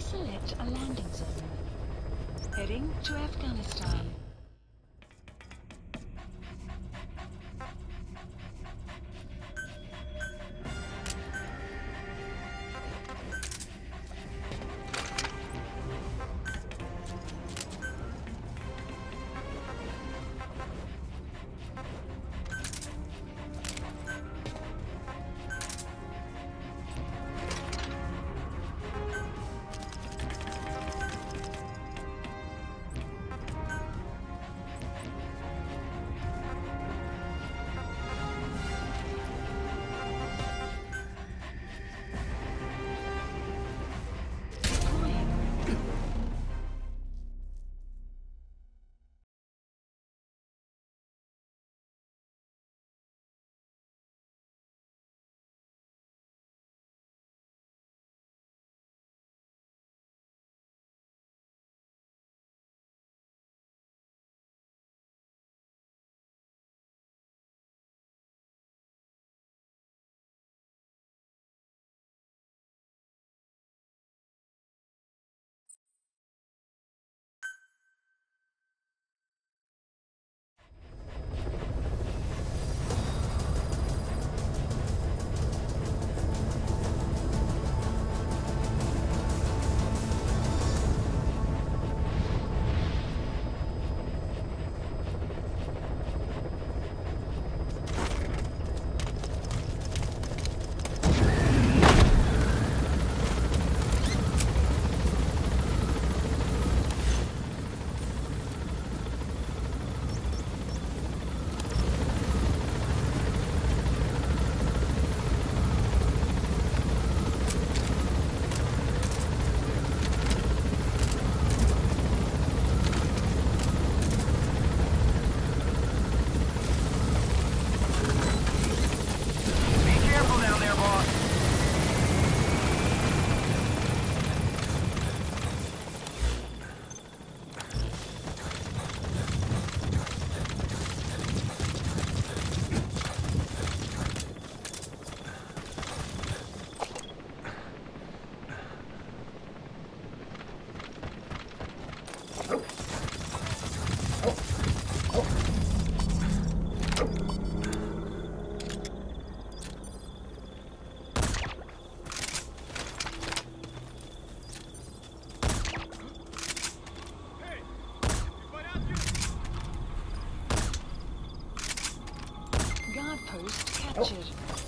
Select a landing zone. Heading to Afghanistan. Post captured.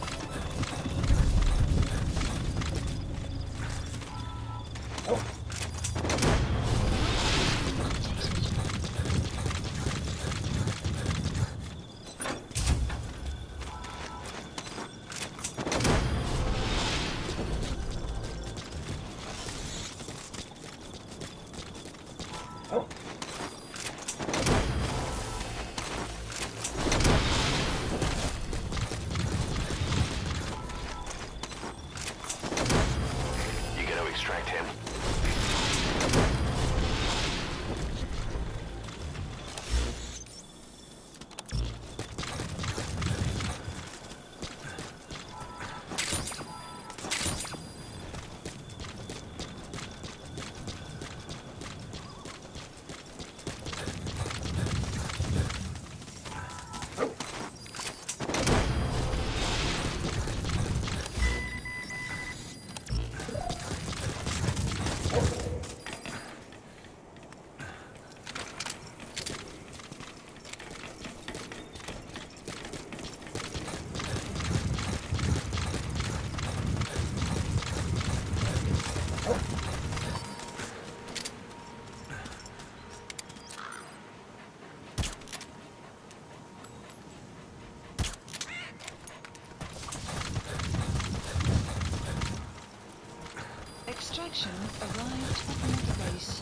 Extraction arrived at the base.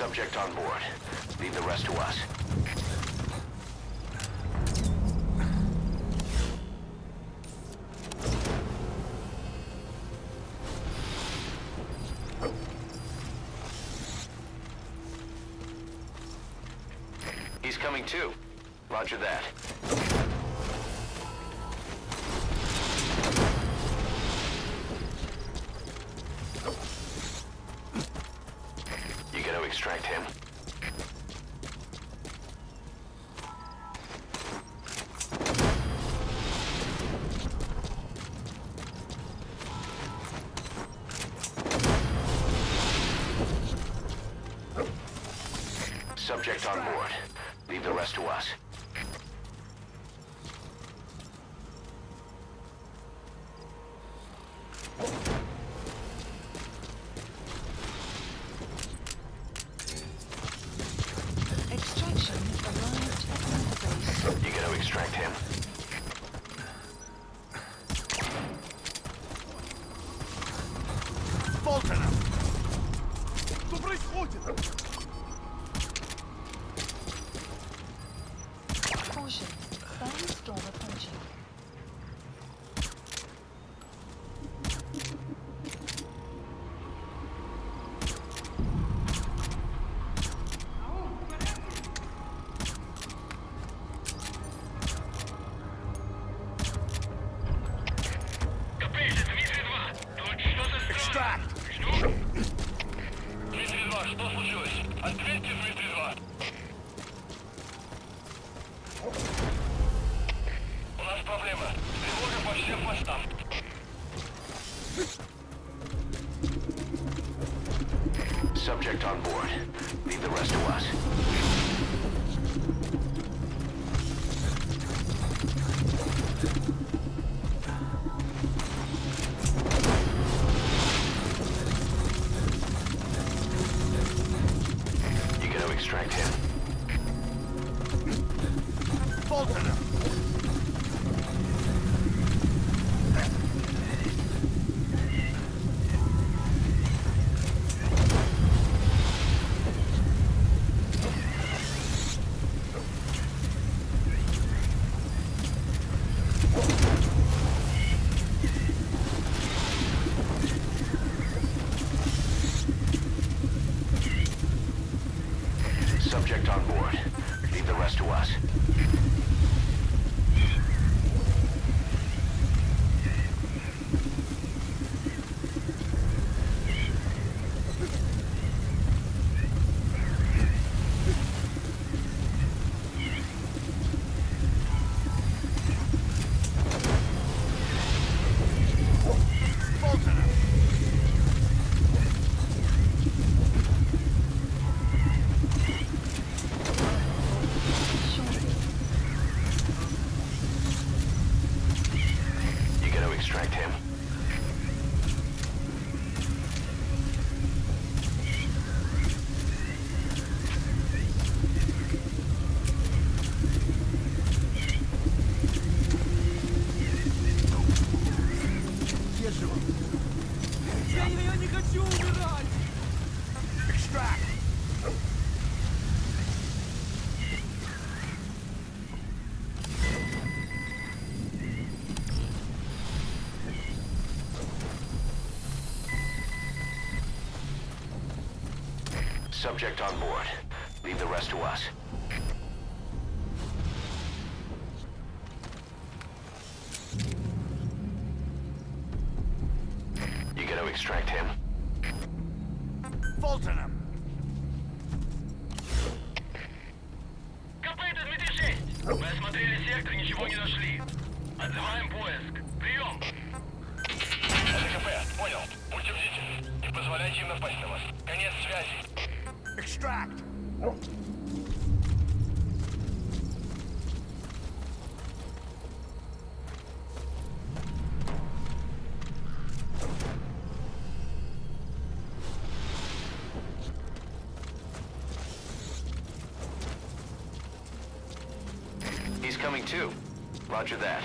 Subject on board. Leave the rest to us. He's coming too. Roger that. You gonna extract him? Subject on board. Leave the rest to us. Extraction arrived at the base. You gonna extract him? Болтона! Что происходит? Caution. Sandstorm approaching. Экстракт! Дмитрий-2, что случилось? Ответьте, Дмитрий-2. У нас проблема. Тревога по всем постам. Subject on board. Leave the rest to us. You gonna extract him? Болтона! Subject on board. Leave the rest to us. Болтона! You gonna extract him? Держи его! Я не хочу умирать! Экстракт! Subject on board. Leave the rest to us. You gonna extract him? Болтона! КП, это Дмитрий-6. Мы осмотрели сектор, ничего не нашли. Отзываем поиск. Прием. Это КП, понял. Будьте бдительны. Не позволяйте им напасть на вас. Конец связи. Экстракт! He's coming too. Roger that.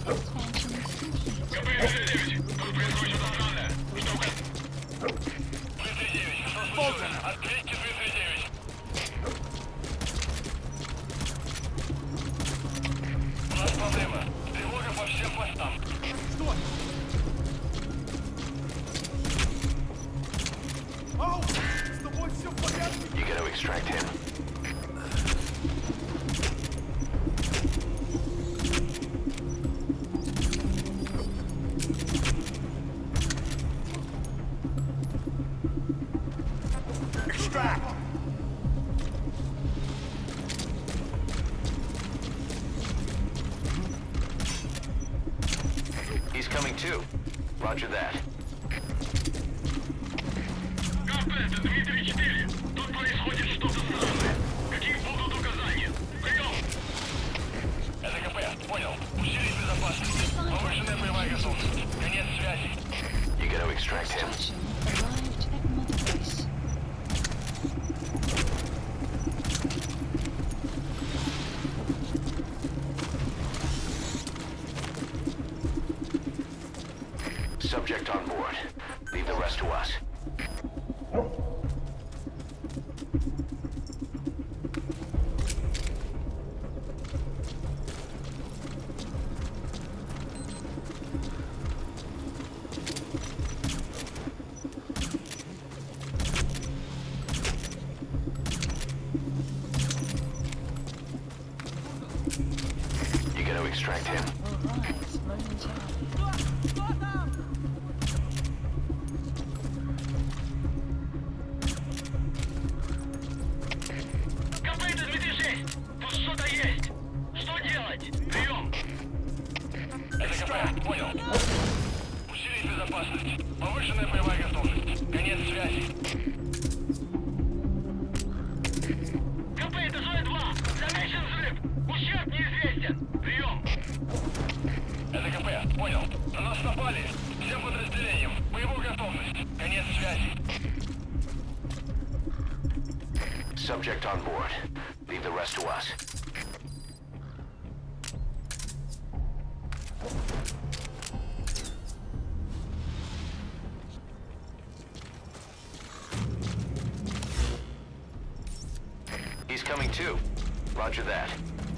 Expansion complete. КП-39, тут происходит что-то странное. Что указано? 239, что случилось? Ответьте, 239. У нас проблема. Тревога по всем постам. Что? Ау! С тобой все в порядке? You gotta extract him. Extract! He's coming too. Roger that. КП, это Дмитрий 4. Тут происходит что-то странное. Какие будут указания? Прием! Это КП, понял. Усилить безопасность. Повышенная боевая готовность. Конец связи. You gotta extract him. Extraction arrived at Mother Base. Subject on board. Leave the rest to us. You gotta extract him. Will rise momentarily. КП, это Дмитрий 6. Тут что-то есть. Что делать? Прием! Это КП, понял. Усилить безопасность. Повышенная боевая готовность. Конец связи. КП, это Зоя 2. Замечен взрыв. Ущерб неизвестен. Прием! Это КП, понял. На нас напали. Всем подразделениям. Боевую готовность. Конец связи. Subject on board. Leave the rest to us. He's coming too. Roger that.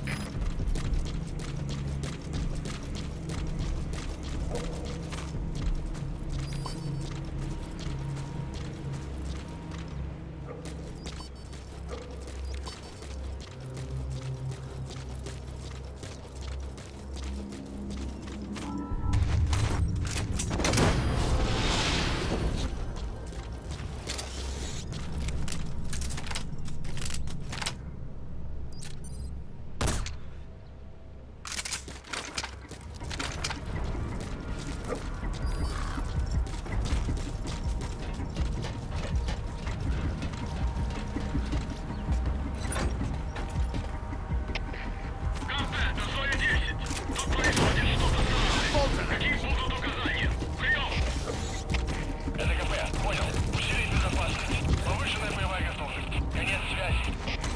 КП, это Зоя 10. Тут происходит что-то странное. Какие будут указания? Прием! Это КП, понял. Усилить безопасность. Повышенная боевая готовность. Конец связи.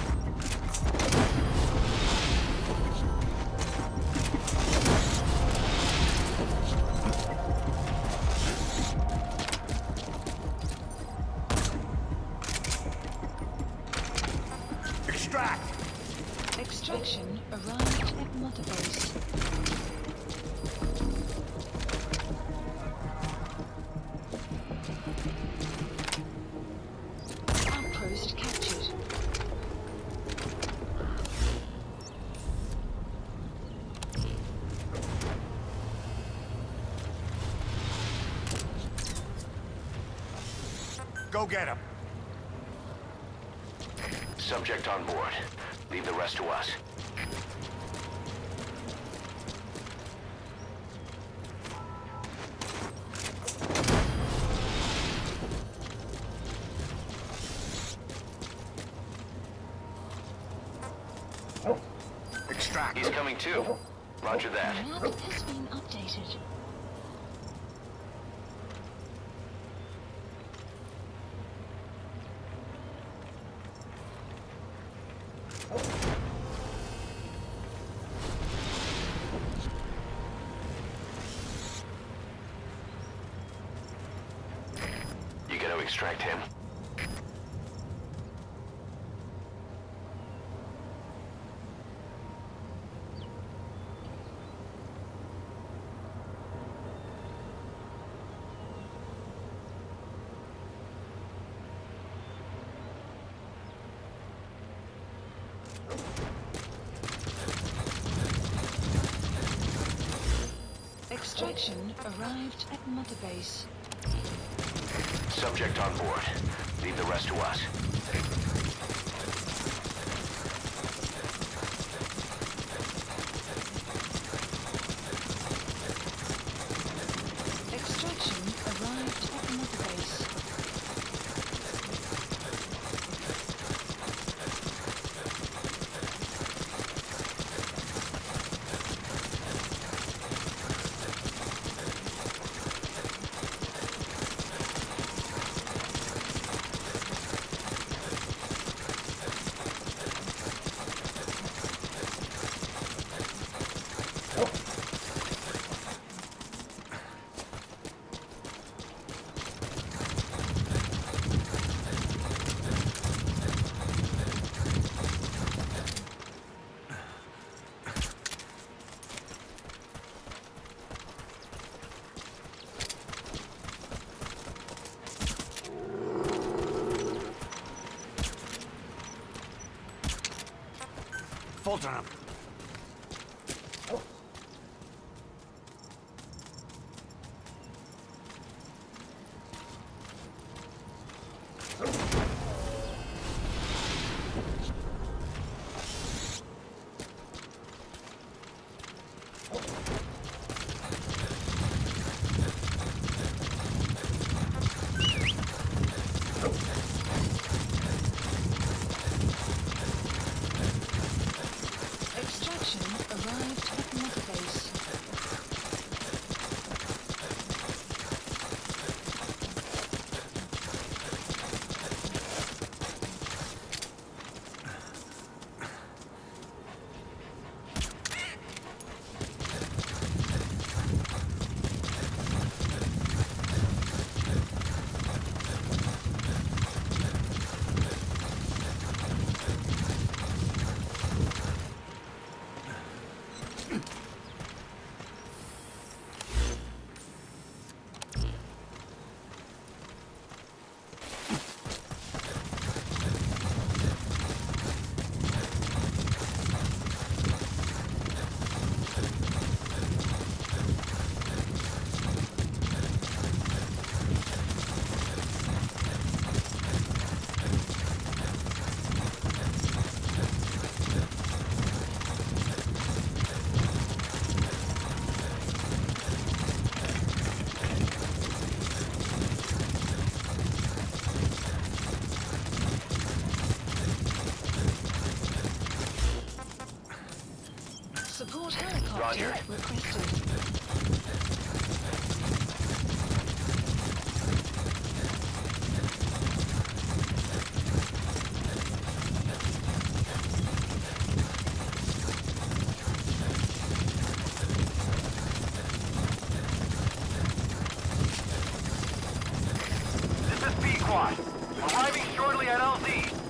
Extract! Extraction arrived at Mother Base. Outpost captured. Go get him! Subject on board. Leave the rest to us. Extract! He's coming too. Roger that. The map has been updated. extract him. Extraction arrived at Mother Base. Subject on board. Leave the rest to us. Extraction arrived at Mother Base. Fulton him. Extraction arrived at Mother Base. Support helicopter Roger. requested. This is Pequod. Arriving shortly at LZ.